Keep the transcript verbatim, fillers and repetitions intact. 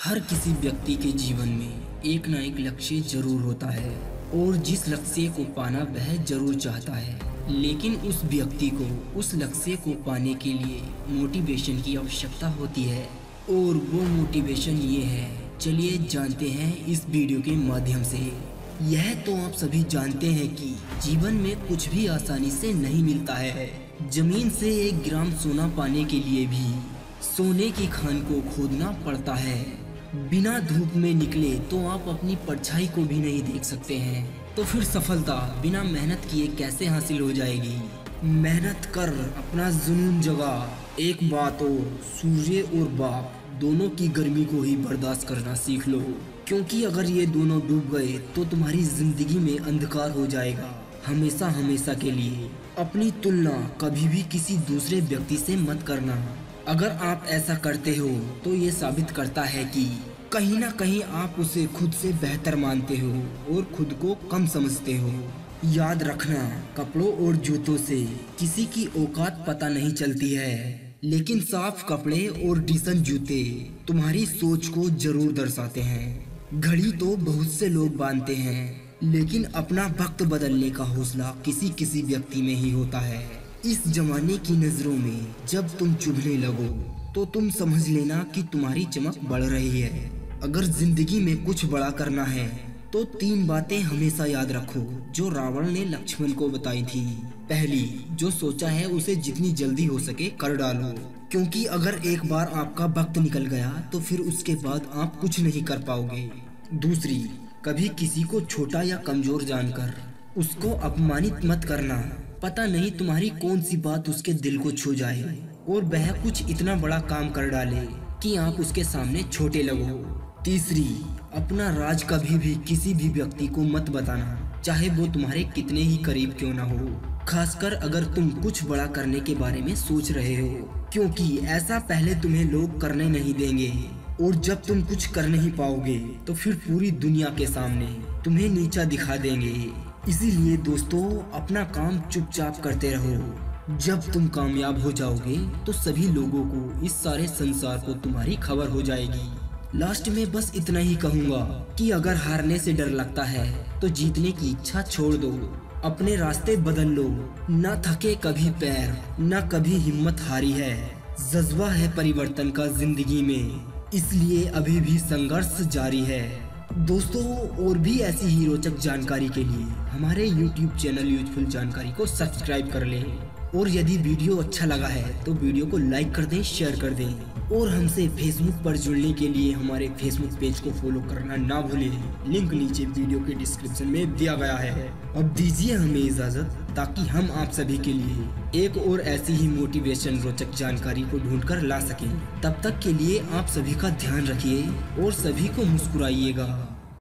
हर किसी व्यक्ति के जीवन में एक ना एक लक्ष्य जरूर होता है और जिस लक्ष्य को पाना वह जरूर चाहता है, लेकिन उस व्यक्ति को उस लक्ष्य को पाने के लिए मोटिवेशन की आवश्यकता होती है। और वो मोटिवेशन ये है, चलिए जानते हैं इस वीडियो के माध्यम से। यह तो आप सभी जानते हैं कि जीवन में कुछ भी आसानी से नहीं मिलता है। जमीन से एक ग्राम सोना पाने के लिए भी सोने की खान को खोदना पड़ता है। बिना धूप में निकले तो आप अपनी परछाई को भी नहीं देख सकते हैं। तो फिर सफलता बिना मेहनत किए कैसे हासिल हो जाएगी? मेहनत कर, अपना जुनून जगा। एक बात और, सूर्य और बाप दोनों की गर्मी को ही बर्दाश्त करना सीख लो, क्योंकि अगर ये दोनों डूब गए तो तुम्हारी जिंदगी में अंधकार हो जाएगा हमेशा हमेशा के लिए। अपनी तुलना कभी भी किसी दूसरे व्यक्ति से मत करना। अगर आप ऐसा करते हो तो ये साबित करता है कि कहीं ना कहीं आप उसे खुद से बेहतर मानते हो और खुद को कम समझते हो। याद रखना, कपड़ों और जूतों से किसी की औकात पता नहीं चलती है, लेकिन साफ कपड़े और डिसेंट जूते तुम्हारी सोच को जरूर दर्शाते हैं। घड़ी तो बहुत से लोग बांधते हैं, लेकिन अपना वक्त बदलने का हौसला किसी किसी व्यक्ति में ही होता है। इस जमाने की नजरों में जब तुम चुभने लगो तो तुम समझ लेना कि तुम्हारी चमक बढ़ रही है। अगर जिंदगी में कुछ बड़ा करना है तो तीन बातें हमेशा याद रखो जो रावण ने लक्ष्मण को बताई थी। पहली, जो सोचा है उसे जितनी जल्दी हो सके कर डालो, क्योंकि अगर एक बार आपका वक्त निकल गया तो फिर उसके बाद आप कुछ नहीं कर पाओगे। दूसरी, कभी किसी को छोटा या कमजोर जानकर उसको अपमानित मत करना। पता नहीं तुम्हारी कौन सी बात उसके दिल को छू जाए और वह कुछ इतना बड़ा काम कर डाले कि आप उसके सामने छोटे लगो। तीसरी, अपना राज कभी भी किसी भी व्यक्ति को मत बताना, चाहे वो तुम्हारे कितने ही करीब क्यों ना हो, खासकर अगर तुम कुछ बड़ा करने के बारे में सोच रहे हो, क्योंकि ऐसा पहले तुम्हें लोग करने नहीं देंगे और जब तुम कुछ कर नहीं पाओगे तो फिर पूरी दुनिया के सामने तुम्हें नीचा दिखा देंगे। इसीलिए दोस्तों, अपना काम चुपचाप करते रहो। जब तुम कामयाब हो जाओगे तो सभी लोगों को, इस सारे संसार को तुम्हारी खबर हो जाएगी। लास्ट में बस इतना ही कहूँगा कि अगर हारने से डर लगता है तो जीतने की इच्छा छोड़ दो। अपने रास्ते बदल लो, ना थके कभी पैर, ना कभी हिम्मत हारी है। जज्बा है परिवर्तन का जिंदगी में, इसलिए अभी भी संघर्ष जारी है। दोस्तों, और भी ऐसी ही रोचक जानकारी के लिए हमारे यूट्यूब चैनल यूजफुल जानकारी को सब्सक्राइब कर लें। और यदि वीडियो अच्छा लगा है तो वीडियो को लाइक कर दें, शेयर कर दें। और हमसे फेसबुक पर जुड़ने के लिए हमारे फेसबुक पेज को फॉलो करना ना भूलें। लिंक नीचे वीडियो के डिस्क्रिप्शन में दिया गया है। अब दीजिए हमें इजाजत, ताकि हम आप सभी के लिए एक और ऐसी ही मोटिवेशन रोचक जानकारी को ढूंढ कर ला सकें। तब तक के लिए आप सभी का ध्यान रखिए और सभी को मुस्कुराइएगा।